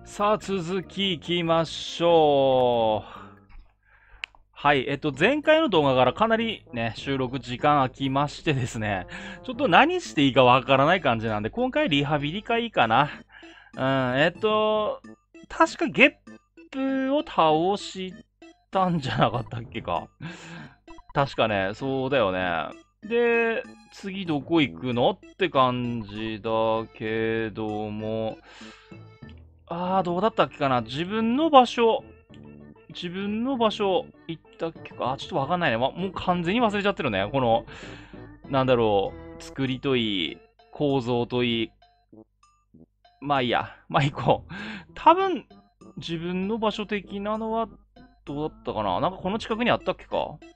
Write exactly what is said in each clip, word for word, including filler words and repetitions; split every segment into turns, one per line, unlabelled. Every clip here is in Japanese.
さあ、続きいきましょう。はい、えっと、前回の動画からかなりね、収録時間空きましてですね、ちょっと何していいかわからない感じなんで、今回リハビリ会かな。うん、えっと、確かゲップを倒したんじゃなかったっけか。確かね、そうだよね。で、次どこ行くのって感じだけども、あー、どうだったっけかな。自分の場所、自分の場所行ったっけか。あ、ちょっとわかんないね。ま、もう完全に忘れちゃってるね。この、なんだろう、作りといい、構造といい。まあいいや。まあ行こう。多分、自分の場所的なのは、どうだったかな。なんかこの近くにあったっけか。ちょ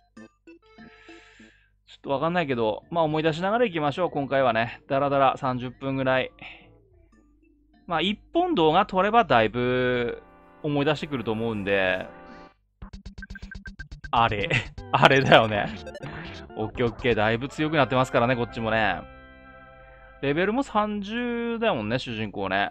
っとわかんないけど、まあ思い出しながら行きましょう。今回はね。だらだらさんじゅっぷんぐらい。まあ一本動画撮ればだいぶ思い出してくると思うんで、あれ、あれだよね。オッケーオッケー、だいぶ強くなってますからね、こっちもね。レベルもさんじゅうだもんね、主人公ね。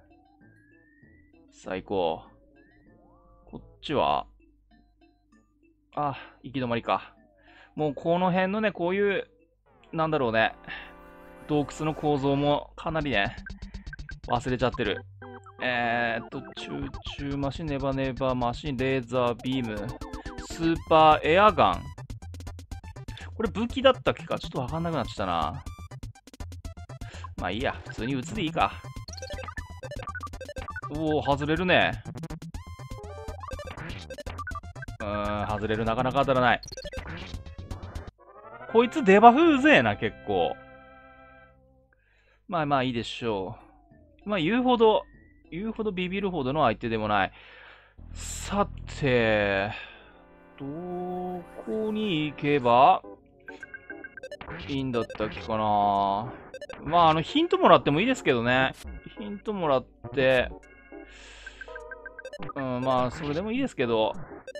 最高。こっちは、あ、行き止まりか。もうこの辺のね、こういう、なんだろうね、洞窟の構造もかなりね、忘れちゃってる。えーっと、チューチューマシン、ネバネバマシン、レーザービーム、スーパーエアガン。これ武器だったっけかちょっとわかんなくなっちゃったな。まあいいや、普通に撃つでいいか。おお、外れるね。うーん、外れる。なかなか当たらない。こいつデバフうぜえな、結構。まあまあいいでしょう。まあ言うほど、言うほどビビるほどの相手でもない。さて、どこに行けばいいんだったっけかな。まああのヒントもらってもいいですけどね。ヒントもらって、うん、まあそれでもいいですけど。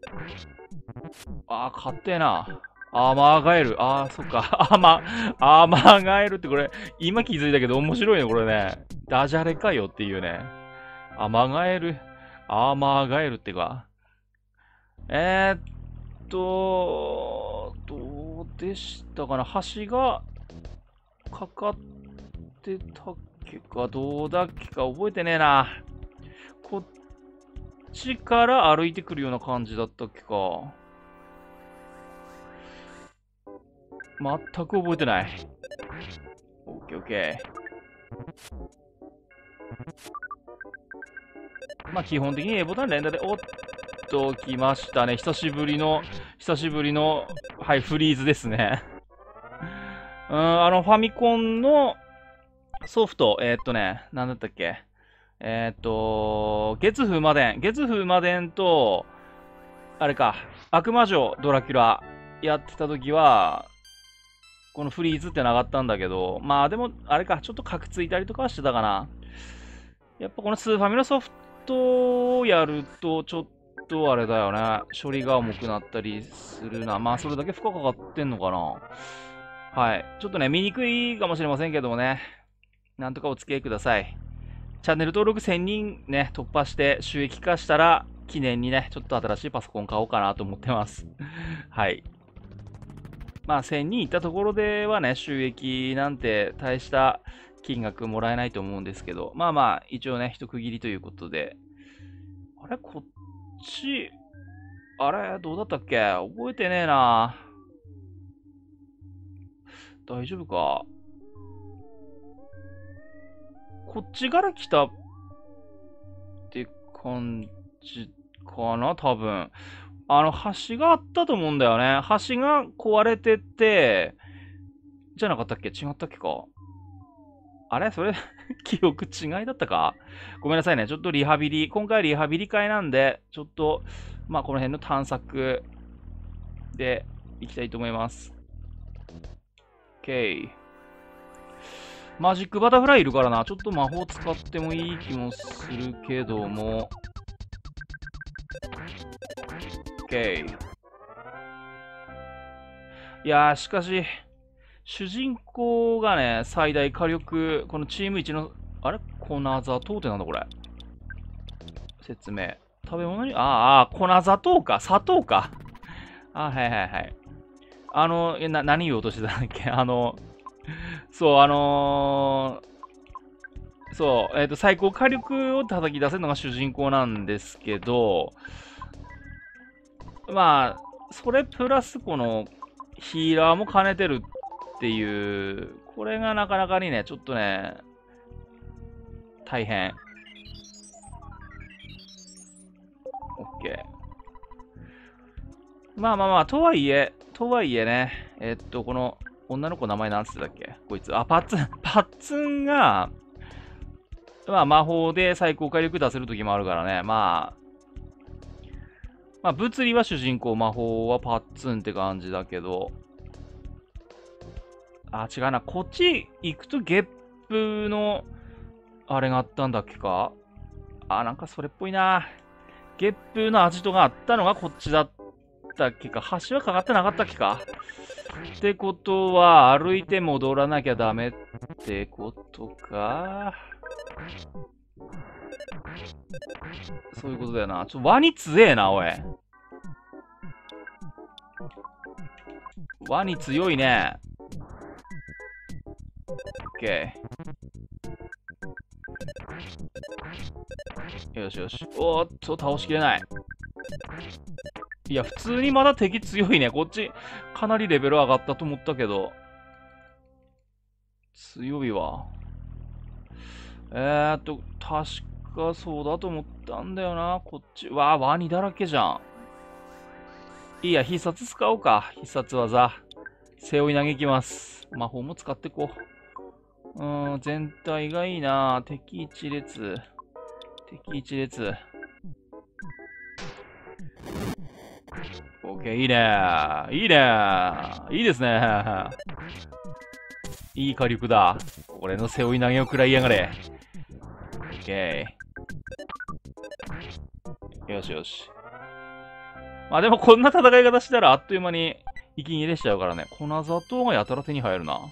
ああ、勝手な。アーマーガエル。ああ、そっか。アーマー、アーマーガエルってこれ、今気づいたけど面白いね、これね。ダジャレかよっていうね。アーマーガエル、アーマーガエルってか。えー、っと、どうでしたかな。橋がかかってたっけか、どうだっけか、覚えてねえな。こっちから歩いてくるような感じだったっけか。全く覚えてない。オッケーオッケー。まあ基本的に A ボタン連打で、おっと、来ましたね。久しぶりの、久しぶりの、はい、フリーズですね。うん、あの、ファミコンのソフト、えー、っとね、なんだったっけ。えー、っと、月風魔伝。月風魔伝と、あれか、悪魔女ドラキュラやってた時は、このフリーズってなかったんだけど、まあでも、あれか、ちょっとカクついたりとかはしてたかな。やっぱこのスーファミのソフトをやると、ちょっとあれだよね。処理が重くなったりするな。まあそれだけ負荷かかってんのかな。はい。ちょっとね、見にくいかもしれませんけどもね。なんとかお付き合いください。チャンネル登録せんにんね、突破して収益化したら、記念にね、ちょっと新しいパソコン買おうかなと思ってます。はい。まあ、せんにんいったところではね、収益なんて大した金額もらえないと思うんですけど、まあまあ、一応ね、一区切りということで。あれ、こっち、あれ、どうだったっけ覚えてねえな。大丈夫かこっちから来たって感じかな多分。あの、橋があったと思うんだよね。橋が壊れてて、じゃなかったっけ違ったっけかあれそれ記憶違いだったかごめんなさいね。ちょっとリハビリ、今回リハビリ会なんで、ちょっと、まあこの辺の探索でいきたいと思います。OK。マジックバタフライいるからな。ちょっと魔法使ってもいい気もするけども。OK。いやー、しかし、主人公がね、最大火力、このチームいちの、あれコナザ島ってなんだこれ説明。食べ物に、ああ、粉砂糖か。砂糖か。あ、はいはいはい。あの、え、な、何言おうとしてたんだっけあの、そう、あのーそう、えっ、と、最高火力を叩き出せるのが主人公なんですけど、まあ、それプラスこのヒーラーも兼ねてるっていう、これがなかなかにね、ちょっとね、大変。OK。まあまあまあ、とはいえ、とはいえね、えっと、この女の子名前なんつってたっけこいつ。あ、パッツン、パッツンが、まあ魔法で最高火力出せる時もあるからね、まあ、まあ物理は主人公、魔法はパッツンって感じだけど、あ、違うな、こっち行くとゲップの、あれがあったんだっけかあ、なんかそれっぽいな。ゲップのアジトがあったのがこっちだったっけか橋はかかってなかったっけかってことは、歩いて戻らなきゃダメってことか。そういうことだよな。ちょ、ワニ強えな、おい。ワニ強いね。オッケー。よしよし。おーっと、倒しきれない。いや、普通にまだ敵強いね。こっち、かなりレベル上がったと思ったけど。強いわ。えーっと、確かそうだと思ったんだよな。こっち。わあ、ワニだらけじゃん。いいや、必殺使おうか。必殺技。背負い投げいきます。魔法も使ってこう。うーん、全体がいいな。敵一列。敵一列。オッケー、いいね。いいね。いいですね。いい火力だ。俺の背負い投げを食らいやがれ。オッケー。よしよし。まあでもこんな戦い方したらあっという間に息切れしちゃうからね。粉砂糖がやたら手に入るな。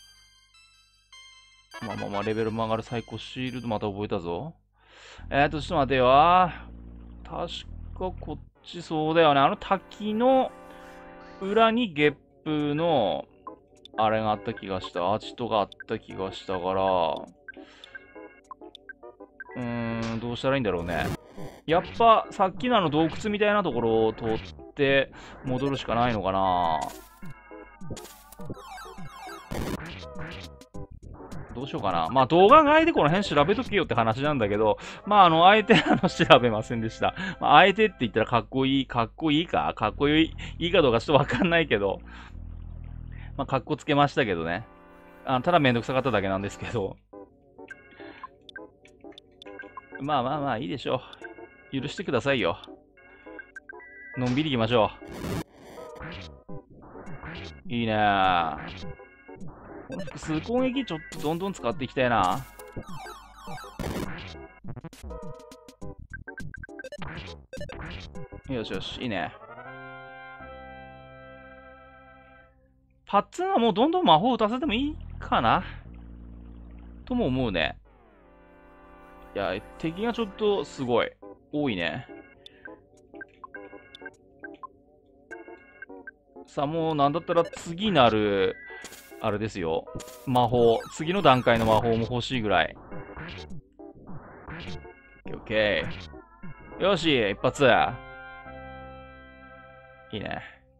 まあまあまあ、レベルも上がる最高シールドまた覚えたぞ。えーと、ちょっと待てよ。確かこっちそうだよね。あの滝の裏にゲップの、あれがあった気がした。アジトがあった気がしたから、うーん、どうしたらいいんだろうね。やっぱ、さっきのあの洞窟みたいなところを通って戻るしかないのかな。どうしようかな。まあ動画外でこの辺調べとけよって話なんだけど、まああの、あえてあの、調べませんでした。まあ、あえてって言ったらかっこいい、かっこいいかかっこいい、いいかどうかちょっとわかんないけど、まあ、かっこつけましたけどね。あただめんどくさかっただけなんですけど。まあまあまあ、いいでしょう。許してくださいよ。のんびり行きましょう。いいねー。この複数攻撃ちょっとどんどん使っていきたいな。よしよし、いいね。パッツンはもうどんどん魔法を打たせてもいいかなとも思うね。いや、敵がちょっとすごい。多いね。さあ、もうなんだったら次なる、あれですよ。魔法。次の段階の魔法も欲しいぐらい。オッケー。よし、一発。いいね。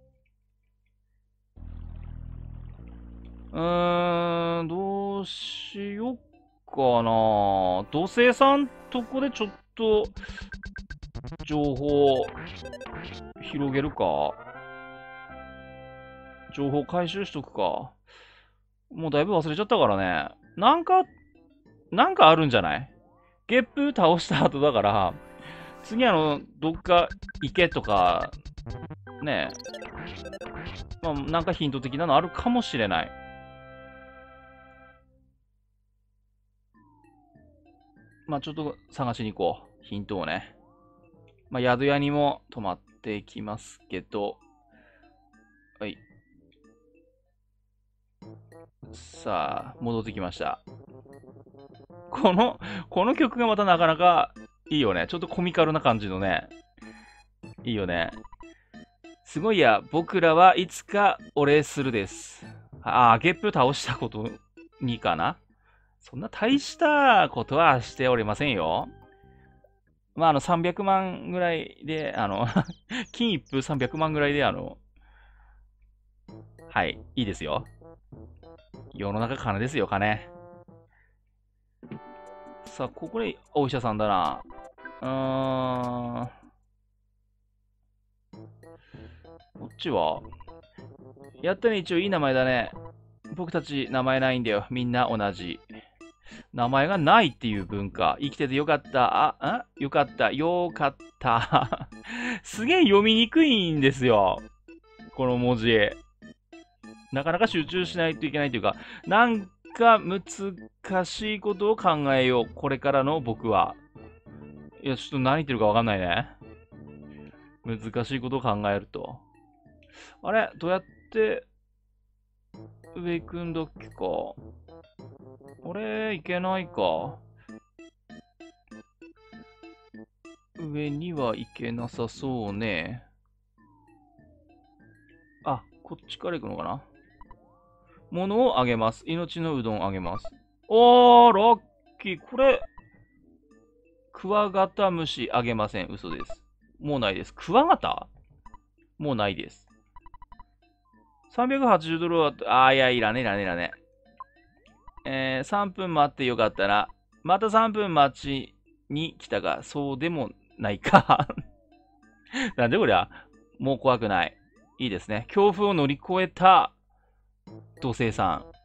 うーん、どうしよっかな。土星さんとこでちょっと、情報、広げるか。情報回収しとくか。もうだいぶ忘れちゃったからね。なんか、なんかあるんじゃない？ゲップ倒した後だから、次あの、どっか行けとか、ねえ、まあ、なんかヒント的なのあるかもしれない。まあ、ちょっと探しに行こう。ヒントをね。まあ、宿屋にも泊まっていきますけど、はい。さあ、戻ってきました。この、この曲がまたなかなかいいよね。ちょっとコミカルな感じのね。いいよね。すごいや、僕らはいつかお礼するです。ああ、ゲップ倒したことにかな。そんな大したことはしておりませんよ。まあ、あの、さんびゃくまんぐらいで、あの、金一封さんびゃくまんぐらいで、あの、はい、いいですよ。世の中金ですよ、金。さあ、ここでお医者さんだな。うーん。こっちはやったね、一応いい名前だね。僕たち名前ないんだよ。みんな同じ。名前がないっていう文化。生きててよかった。あ、んよかった。よかった。すげえ読みにくいんですよ。この文字。なかなか集中しないといけないというか、なんか難しいことを考えよう。これからの僕は。いや、ちょっと何言ってるかわかんないね。難しいことを考えると。あれどうやって上行くんだっけか。あれいけないか。上には行けなさそうね。あ、こっちから行くのかな。物をあげます。命のうどんあげます。おー、ラッキー。これ、クワガタムシあげません。嘘です。もうないです。クワガタもうないです。さんびゃくはちじゅうドルは、あーいや、いらねえ、いらねえ、いらねえ。えー、さんぷん待ってよかったら、またさんぷん待ちに来たが、そうでもないか。なんでこりゃ、もう怖くない。いいですね。恐怖を乗り越えた土星さん。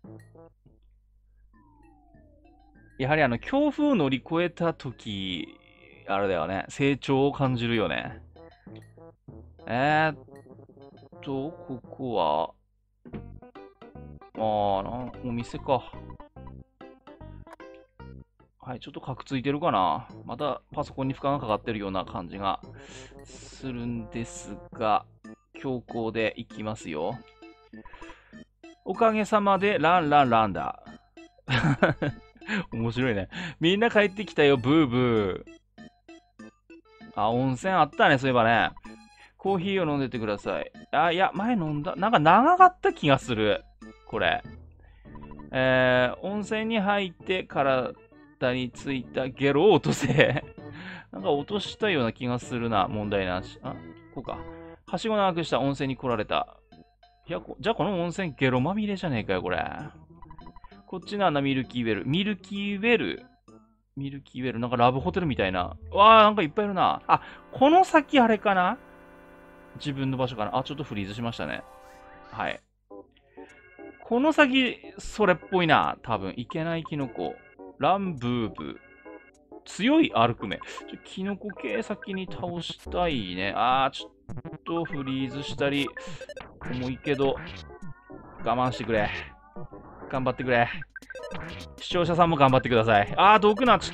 やはりあの、恐怖を乗り越えたとき、あれだよね。成長を感じるよね。えーっと、ここは、あーな、お店か。はい、ちょっとカクついてるかな。またパソコンに負荷がかかってるような感じがするんですが、強行でいきますよ。おかげさまでランランランだ。面白いね。みんな帰ってきたよ、ブーブー。あ、温泉あったね、そういえばね。コーヒーを飲んでてください。あ、いや、前飲んだ。なんか長かった気がする。これ。えー、温泉に入って体についたゲロを落とせ。なんか落としたような気がするな。問題なし。あ、こうか。はしご長くした温泉に来られた。いや、じゃあこの温泉ゲロまみれじゃねえかよ、これ。こっちの穴ミルキーウェル。ミルキーウェル。ミルキーウェル。なんかラブホテルみたいな。わー、なんかいっぱいいるな。あ、この先あれかな自分の場所かな。あ、ちょっとフリーズしましたね。はい。この先、それっぽいな。多分。いけないキノコ。ランブーブ。強いアルクメ。ちょキノコ系先に倒したいね。あー、ちょっとフリーズしたり。重いけど、我慢してくれ。頑張ってくれ。視聴者さんも頑張ってください。あー、毒なっちゃった。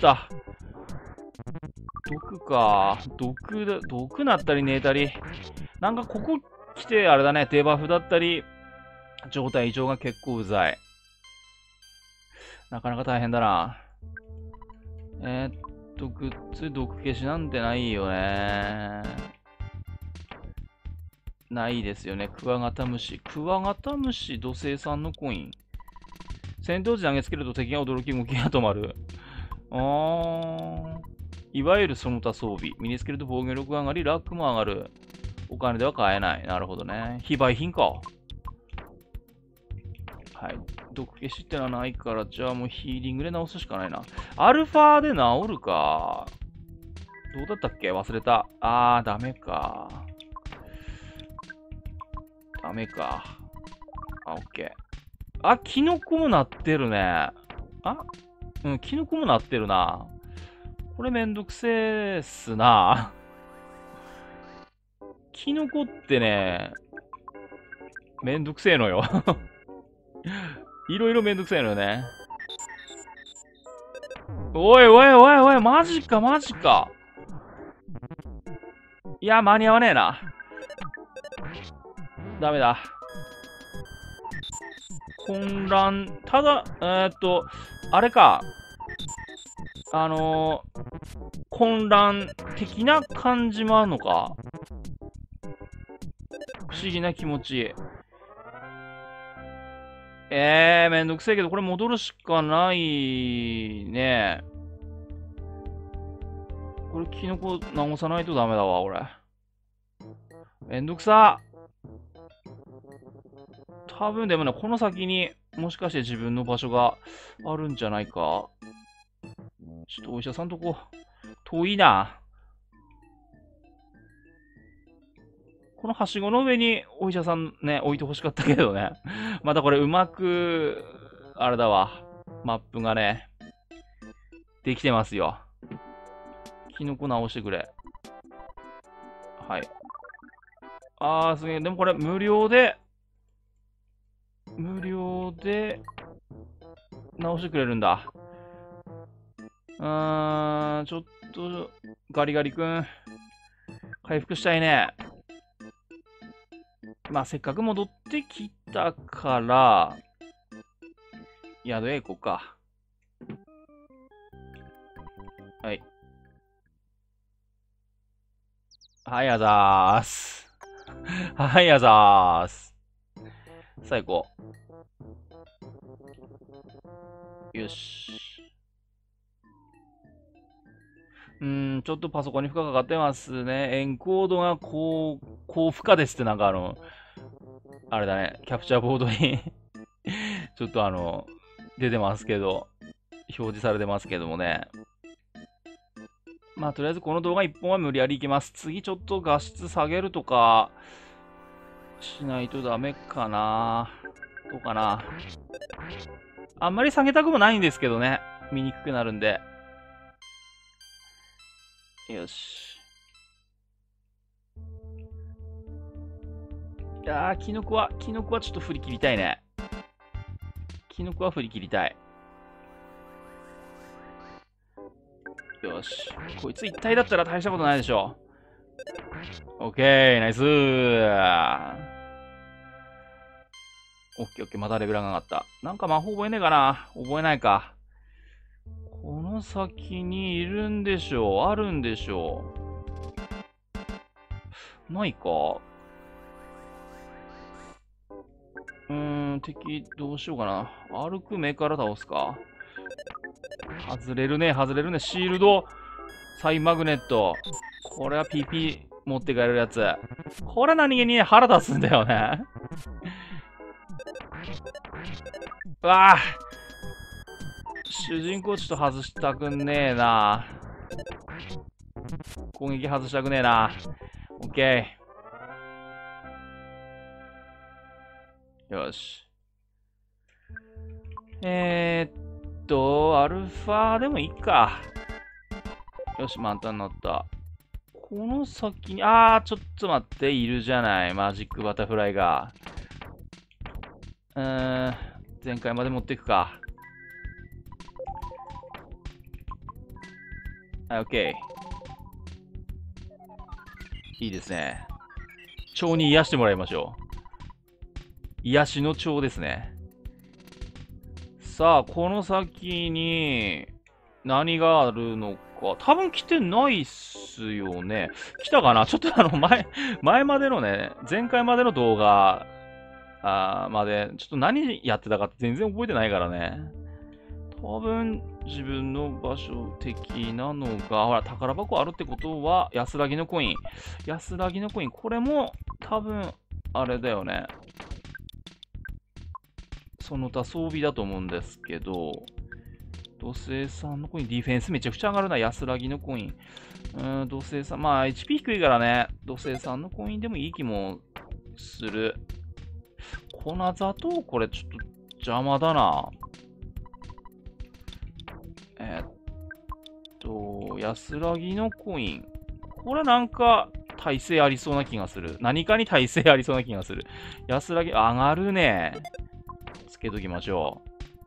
毒か。毒だ、毒なったり寝たり。なんかここ来て、あれだね、デバフだったり、状態異常が結構うざい。なかなか大変だな。えー、っと、グッズ、毒消しなんてないよね。ないですよね。クワガタムシ。クワガタムシ、土星さんのコイン。戦闘時投げつけると敵が驚き動きが止まる。あー。いわゆるその他装備。身につけると防御力が上がり、ラックも上がる。お金では買えない。なるほどね。非売品か。はい。毒消しってのはないから、じゃあもうヒーリングで直すしかないな。アルファで治るか。どうだったっけ忘れた。あー、ダメか。ダメか。あ、オッケー。あ、キノコもなってるね。あうん、キノコもなってるな。これめんどくせえっすな。キノコってね、めんどくせえのよ。いろいろめんどくせえのよね。おいおいおいおい、マジかマジか。いや、間に合わねえな。ダメだ。混乱。ただ、えー、っと、あれか。あのー、 混乱的な感じもあるのか。不思議な気持ち。えー、めんどくせえけど、これ戻るしかないね。これ、キノコ直さないとダメだわ、俺。めんどくさ。多分でもね、この先にもしかして自分の場所があるんじゃないか。ちょっとお医者さんとこ、遠いな。このはしごの上にお医者さんね、置いてほしかったけどね。またこれうまく、あれだわ。マップがね、できてますよ。キノコ直してくれ。はい。あー、すげえ。でもこれ無料で、無料で、直してくれるんだ。うーん、ちょっと、ガリガリ君、回復したいね。まあ、せっかく戻ってきたから、宿へ行こうか。はい。はい、あざーす。はい、あざーす。さあ行こう。よし。うーん、ちょっとパソコンに負荷かかってますね。エンコードが高、高負荷ですってなんかあの、あれだね、キャプチャーボードにちょっとあの、出てますけど、表示されてますけどもね。まあ、とりあえずこの動画いっぽんは無理やりいきます。次ちょっと画質下げるとか、しないとダメかな。どうかな。あんまり下げたくもないんですけどね。見にくくなるんで。よし。いやー、キノコは、キノコはちょっと振り切りたいね。キノコは振り切りたい。よし。こいつ一体だったら大したことないでしょ。オッケー、ナイスー。オッケーオッケー、またレベルが上がった。なんか魔法覚えねえかな。覚えないか。この先にいるんでしょう。あるんでしょう。ないか。うーん、敵どうしようかな。歩く目から倒すか。外れるね、外れるね。シールド、サイマグネット。これは ピーピー 持って帰れるやつ。これ何気に腹立つんだよね。うわぁ。主人公ちょっと外したくんねえな。攻撃外したくねえな。オッケー。よし。えー、っと、アルファでもいいか。よし、満タンになった。この先に、あー、ちょっと待って、いるじゃない。マジックバタフライが。うーん、前回まで持っていくか。はい、オッケー。いいですね。蝶に癒してもらいましょう。癒しの蝶ですね。さあ、この先に何があるのか。多分来てないっすよね。来たかな。ちょっとあの前、前までのね、前回までの動画あまで、ちょっと何やってたかって全然覚えてないからね。多分自分の場所的なのが、ほら、宝箱あるってことは、安らぎのコイン。安らぎのコイン。これも多分、あれだよね。その他装備だと思うんですけど、土星さんのコイン、ディフェンスめちゃくちゃ上がるな、安らぎのコイン。うーん、土星さん、まあ、エイチピー 低いからね、土星さんのコインでもいい気もする。粉砂糖、これちょっと邪魔だな。えー、っと、安らぎのコイン。これなんか耐性ありそうな気がする。何かに耐性ありそうな気がする。安らぎ、上がるね。つけときましょ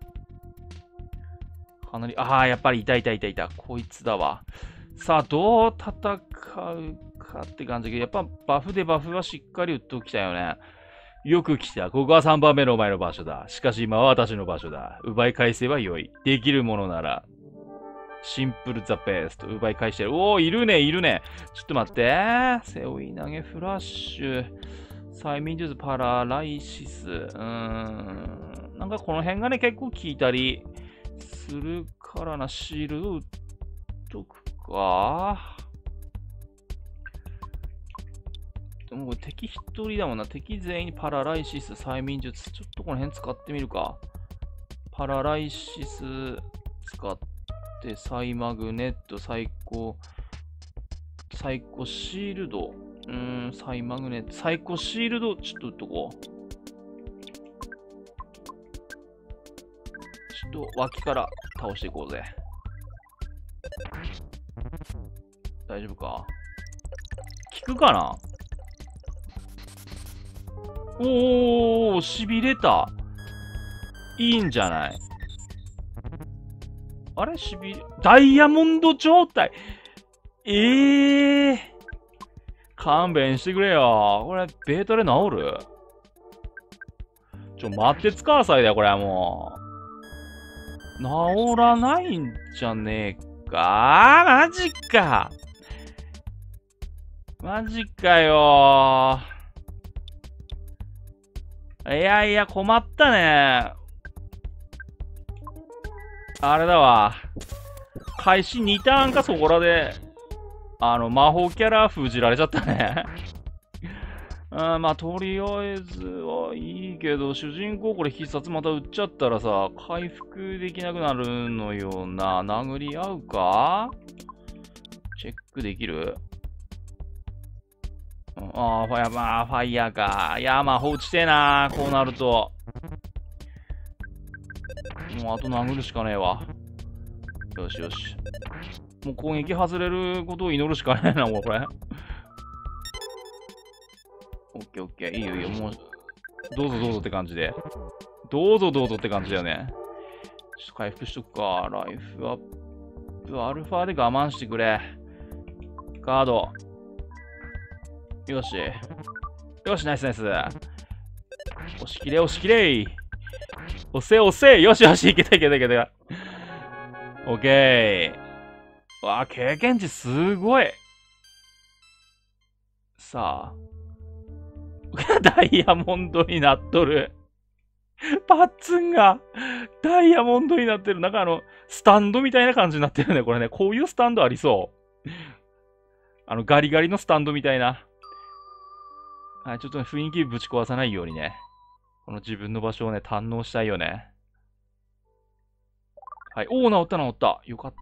う。かなり、ああ、やっぱりいたいたいたいた。こいつだわ。さあ、どう戦うかって感じだけど、やっぱバフでバフはしっかり打っておきたいよね。よく来た。ここはさんばんめのお前の場所だ。しかし今は私の場所だ。奪い返せばよい。できるものなら。 シンプルザベスト。奪い返してる。おお、いるね、いるね。ちょっと待って。背負い投げ、フラッシュ。催眠術、パラライシス。うーん。なんかこの辺がね、結構効いたりするからな。シールド打っとくか。でもこれ敵一人だもんな。敵全員にパラライシス、催眠術。ちょっとこの辺使ってみるか。パラライシス使って、サイマグネット、サイコ、サイコシールド。うーん、サイマグネット、サイコシールド、ちょっと打っとこう。ちょっと脇から倒していこうぜ。大丈夫か？効くかな？おー、しびれた。いいんじゃない？あれしびれ、ダイヤモンド状態。ええー。勘弁してくれよ。これ、ベータで治る？ちょ、待ってつかーさいだよ、これはもう。治らないんじゃねえか？マジか。マジかよー。いやいや、困ったね。あれだわ。開始にターンかそこらで、あの、魔法キャラ封じられちゃったね。うん、まあ、とりあえずはいいけど、主人公これ必殺また撃っちゃったらさ、回復できなくなるのよな。殴り合うか？チェックできる？うん、ああ、ファイヤー、まあ、ファイヤーか。いや、まあ、放置してえな。こうなると。もう、あと殴るしかねえわ。よしよし。もう攻撃外れることを祈るしかねえな、もうこれ。オッケーオッケー。いいよいいよ。もう、どうぞどうぞって感じで。どうぞどうぞって感じだよね。ちょっと回復しとくか。ライフアップ。アルファで我慢してくれ。カード。よし。よし、ナイスナイス。押し切れ、押し切れ。押せ、押せ。よしよし、いけたいけたいけた。オッケー。わあ、経験値すごい。さあ。ダイヤモンドになっとる。パッツンがダイヤモンドになってる。なんかあの、スタンドみたいな感じになってるね。これね。こういうスタンドありそう。あの、ガリガリのスタンドみたいな。はい、ちょっと、ね、雰囲気ぶち壊さないようにね。この自分の場所をね、堪能したいよね。はい。おー、治った治った。よかった。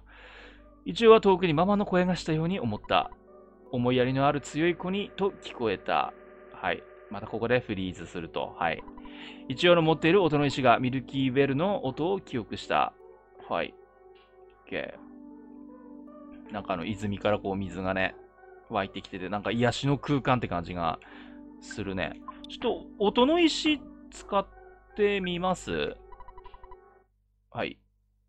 一応は遠くにママの声がしたように思った。思いやりのある強い子にと聞こえた。はい。またここでフリーズすると。はい。一応の持っている音の石がミルキーベルの音を記憶した。はい。OK。なんかあの泉からこう水がね、湧いてきてて、なんか癒しの空間って感じがするね。ちょっと音の石使ってみます。はい。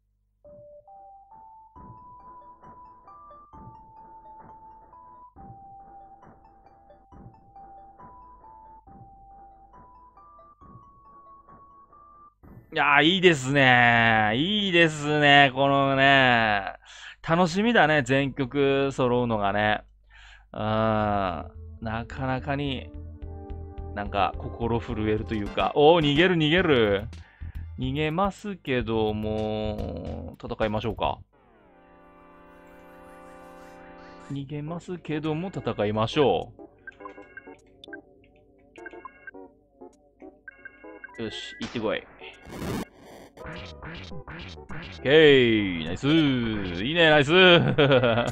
いやー、いいですね。いいですね。このね。楽しみだね。全曲揃うのがね。うん。なかなかに、なんか心震えるというか。おー、逃げる逃げる。逃げますけども、戦いましょうか。逃げますけども、戦いましょう。よし、行ってこい。オッケー、ナイスー。いいね、ナイスー。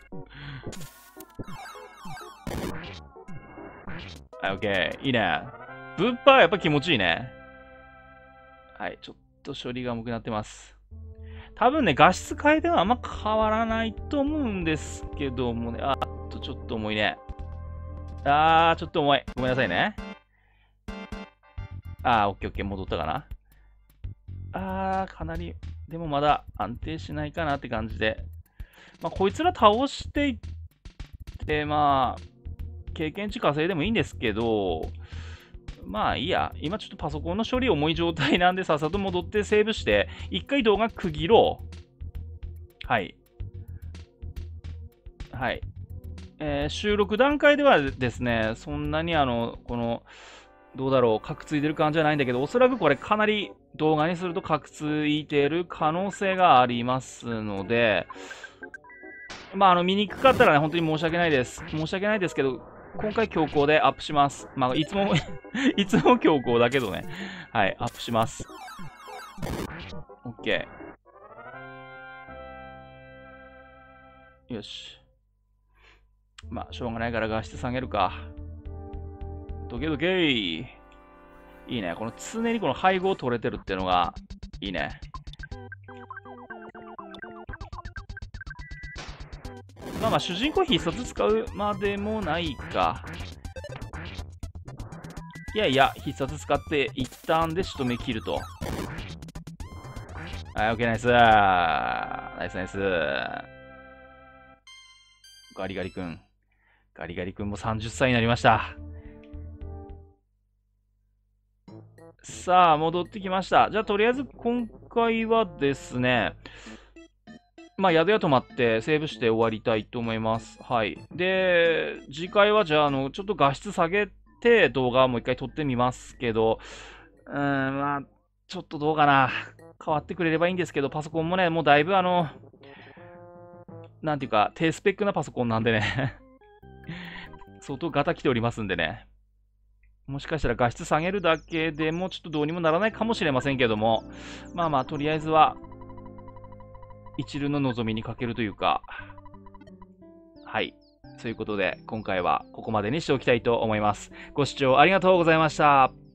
はい、オッケー、いいね。ブッパーやっぱ気持ちいいね。はい、ちょっと処理が重くなってます。多分ね、画質変えてはあんま変わらないと思うんですけどもね。あっと、ちょっと重いね。あー、ちょっと重い。ごめんなさいね。あー、オッケーオッケー、戻ったかな。あー、かなり、でもまだ安定しないかなって感じで。まあ、こいつら倒していって、まあ、経験値稼いでもいいんですけど、まあいいや。今ちょっとパソコンの処理重い状態なんで、さっさと戻ってセーブして、一回動画区切ろう。 はい。はい。えー収録段階ではですね、そんなにあの、この、どうだろう、カクついてる感じじゃないんだけど、おそらくこれかなり動画にするとカクついてる可能性がありますので、まあ、あの、見にくかったらね、本当に申し訳ないです。申し訳ないですけど、今回強行でアップします。まあ、いつもいつも強行だけどね。はい、アップします。OK。よし。まあ、しょうがないから画質下げるか。どけどけい。いいね。この常にこの配合取れてるっていうのがいいね。まあまあ、主人公必殺使うまでもないか。いやいや、必殺使って一旦で仕留め切ると。はい、OK、ナイス。ナイスナイス。ガリガリ君。ガリガリ君もさんじゅっさいになりました。さあ、戻ってきました。じゃあ、とりあえず今回はですね、まあ、宿屋泊まってセーブして終わりたいと思います。はい。で、次回はじゃあ、あの、ちょっと画質下げて動画もう一回撮ってみますけど、うーん、まあ、ちょっとどうかな。変わってくれればいいんですけど、パソコンもね、もうだいぶあの、なんていうか、低スペックなパソコンなんでね相当ガタ来ておりますんでね。もしかしたら画質下げるだけでもちょっとどうにもならないかもしれませんけども、まあまあ、とりあえずは、一縷の望みにかけるというか、はい。ということで、今回はここまでにしておきたいと思います。ご視聴ありがとうございました。